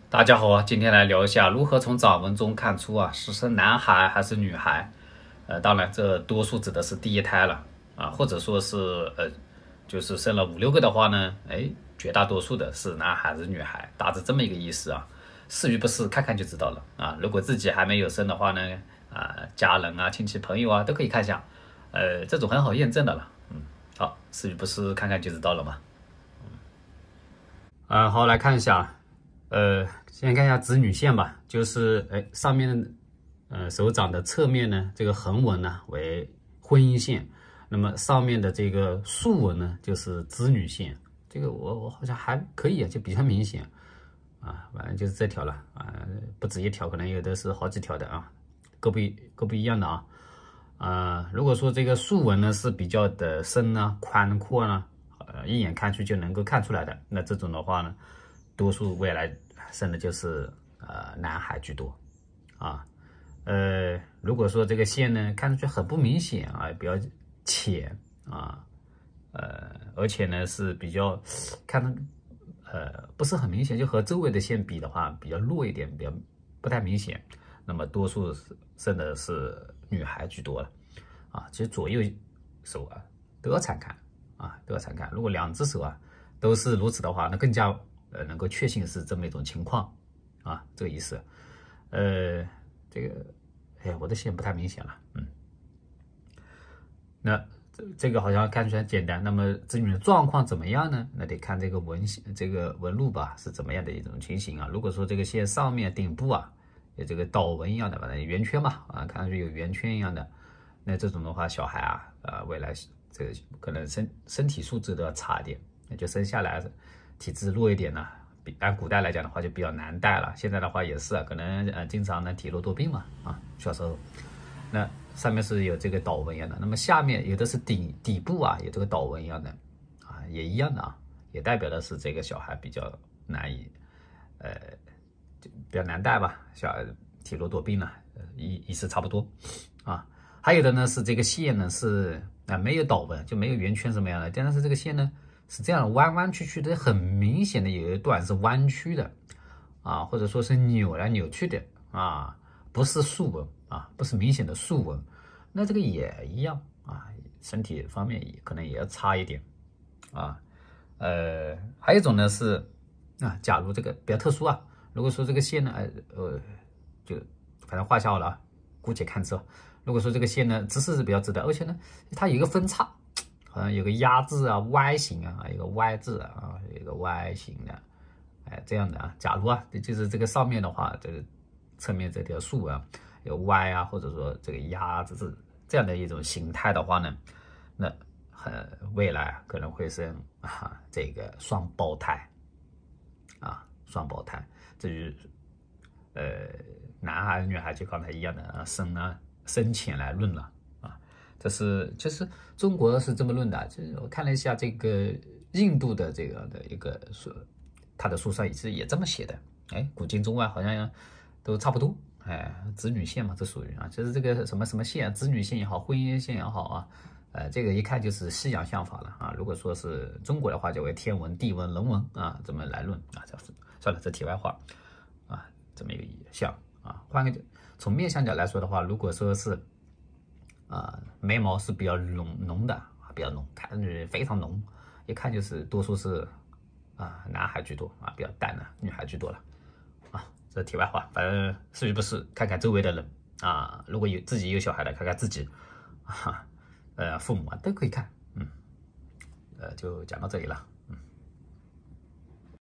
大家好啊，今天来聊一下如何从掌纹中看出是生男孩还是女孩。当然这多数指的是第一胎了或者说是就是生了5、6个的话呢，绝大多数的是男孩还是女孩，大致这么一个意思啊。是与不是看看就知道了啊。如果自己还没有生的话呢，家人亲戚朋友都可以看一下，这种很好验证的了。好，是与不是看看就知道了嘛。好，来看一下。先看一下子女线吧，就是上面手掌的侧面呢，这个横纹呢为婚姻线，那么上面的这个竖纹呢就是子女线。这个我好像还可以就比较明显反正就是这条了不止一条，可能有的是好几条的各不一样的如果说这个竖纹呢是比较的深宽阔一眼看去就能够看出来的，那这种的话呢，多数未来生的就是男孩居多如果说这个线呢看上去很不明显比较浅而且呢是比较看不是很明显，就和周围的线比的话比较弱一点，比较不太明显，那么多数生的是女孩居多了其实左右手都要参看都要参看。如果2只手都是如此的话，那更加能够确信是这么一种情况这个意思。这个我的线不太明显了那这个好像看起来简单，那么子女的状况怎么样呢？那得看这个纹路吧是怎么样的一种情形如果说这个线上面顶部有这个倒纹一样的，反正圆圈嘛看上去有圆圈一样的，那这种的话小孩未来这个可能身体素质都要差一点，那就生下来体质弱一点按古代来讲的话就比较难带了，现在的话也是可能经常体弱多病嘛小时候。那上面是有这个倒纹一样的，那么下面有的是底部有这个倒纹一样的也一样的也代表的是这个小孩比较难以比较难带吧，小孩体弱多病意思差不多还有的呢是这个线呢是没有倒纹，就没有圆圈什么样的，但是这个线呢是这样弯弯曲曲的，很明显的有一段是弯曲的或者说是扭来扭去的不是竖纹不是明显的竖纹，那这个也一样身体方面可能也要差一点还有一种呢是假如这个比较特殊如果说这个线呢就反正画下好了姑且看之。如果说这个线呢姿势是比较直的，而且呢它有一个分叉，好像有个鸭字Y 型有个 Y 字有个 Y 型的这样的假如就是这个上面的话，这个侧面这条竖有 Y 或者说这个鸭字这样的一种形态的话呢，那未来可能会生这个双胞胎双胞胎。至于男孩女孩就刚才一样的深浅来论了这是其实中国是这么论的。就是我看了一下这个印度的这个的一个他的书上也是这么写的，古今中外好像都差不多子女线嘛，这属于就是这个什么什么线，子女线也好，婚姻线也好这个一看就是西洋相法了如果说是中国的话，就为天文、地文、人文这么来论算了，这题外话这么一个像换个从面相角来说的话，如果说是眉毛是比较浓的比较浓，看上去非常浓，一看就是多数是男孩居多比较淡的女孩居多了这题外话，反正是与不是看看周围的人如果自己有小孩的，看看自己父母都可以看就讲到这里了。